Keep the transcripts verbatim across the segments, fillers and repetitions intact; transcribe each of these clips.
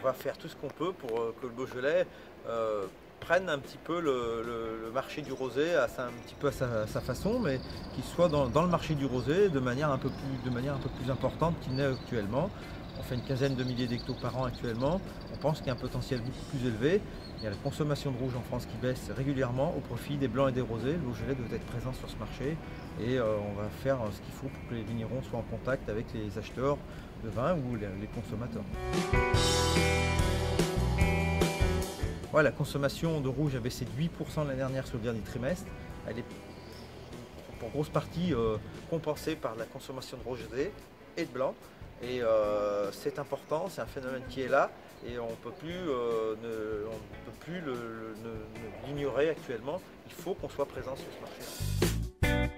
va faire tout ce qu'on peut pour euh, que le Beaujolais euh, prenne un petit peu le, le, le marché du rosé à sa, un petit peu à sa, à sa façon, mais qu'il soit dans, dans le marché du rosé de manière un peu plus, de manière un peu plus importante qu'il n'est actuellement. On fait une quinzaine de milliers d'hectos par an actuellement. On pense qu'il y a un potentiel beaucoup plus élevé. Il y a la consommation de rouge en France qui baisse régulièrement au profit des blancs et des rosés. Le Beaujolais doit être présent sur ce marché et euh, on va faire ce qu'il faut pour que les vignerons soient en contact avec les acheteurs de vin ou les, les consommateurs. Ouais, la consommation de rouge a baissé de huit pour cent l'année dernière sur le dernier trimestre. Elle est pour grosse partie euh, compensée par la consommation de rosé et de blanc. Et euh, c'est important, c'est un phénomène qui est là et on peut plus, euh, ne, on ne peut plus le, le, ne, l'ignorer actuellement. Il faut qu'on soit présent sur ce marché.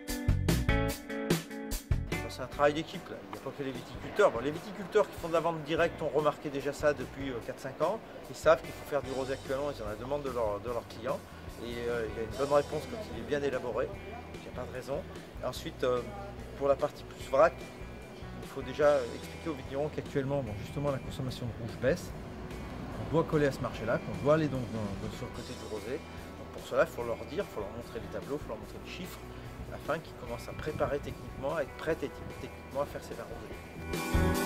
C'est un travail d'équipe, il n'y a pas que les viticulteurs. Bon, les viticulteurs qui font de la vente directe ont remarqué déjà ça depuis quatre cinq ans. Ils savent qu'il faut faire du rosé actuellement, ils en ont la demande de, leur, de leurs clients. Et euh, il y a une bonne réponse quand il est bien élaboré, il n'y a pas de raison. Et ensuite, euh, pour la partie plus vrac, il faut déjà expliquer aux vignerons qu'actuellement, bon, justement, la consommation de rouge baisse, qu'on doit coller à ce marché-là, qu'on doit aller donc dans, dans, sur le côté du rosé. Donc pour cela, il faut leur dire, il faut leur montrer les tableaux, il faut leur montrer les chiffres, afin qu'ils commencent à préparer techniquement, à être prêts techniquement à faire ces vins rosés.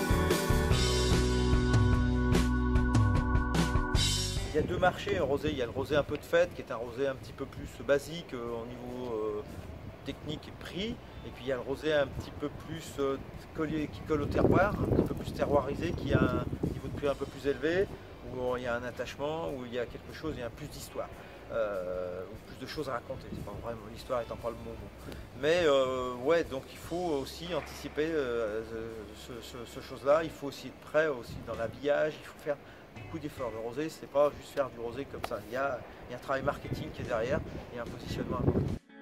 Il y a deux marchés en rosé. Il y a le rosé un peu de fête, qui est un rosé un petit peu plus basique euh, au niveau euh, technique et prix. Et puis il y a le rosé un petit peu plus euh, collé, qui colle au terroir, un petit peu plus terroirisé, qui a un niveau de prix un peu plus élevé, où il y a un attachement, où il y a quelque chose, il y a plus d'histoire, euh, ou plus de choses à raconter. C'est pas vrai, l'histoire étant pas le bon mot. Mais euh, ouais, donc il faut aussi anticiper euh, ce, ce, ce chose-là. Il faut aussi être prêt aussi dans l'habillage. Il faut faire beaucoup d'efforts. Le rosé, c'est pas juste faire du rosé comme ça. Il y a, il y a un travail marketing qui est derrière et un positionnement important.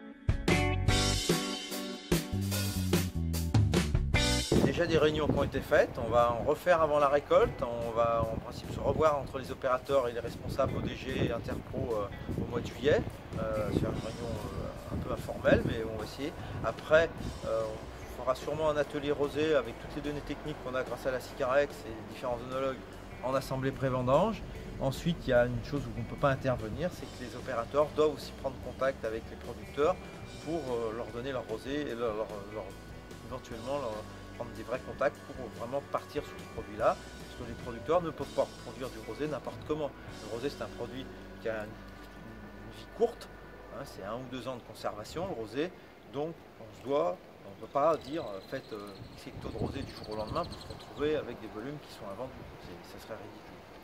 Déjà des réunions qui ont été faites, on va en refaire avant la récolte, on va en principe se revoir entre les opérateurs et les responsables O D G et Interpro euh, au mois de juillet, euh, sur une réunion euh, un peu informelle, mais on va essayer. Après, euh, on fera sûrement un atelier rosé avec toutes les données techniques qu'on a grâce à la Sicarex et les différents œnologues en assemblée pré-vendange. Ensuite, il y a une chose où on ne peut pas intervenir, c'est que les opérateurs doivent aussi prendre contact avec les producteurs pour euh, leur donner leur rosé et leur, leur, leur, éventuellement leur, prendre des vrais contacts pour vraiment partir sur ce produit-là, parce que les producteurs ne peuvent pas produire du rosé n'importe comment. Le rosé, c'est un produit qui a une, une vie courte, hein, c'est un ou deux ans de conservation, le rosé, donc on se doit, on ne peut pas dire faites euh, X hectos de rosé du jour au lendemain pour se retrouver avec des volumes qui sont invendus, ça serait ridicule.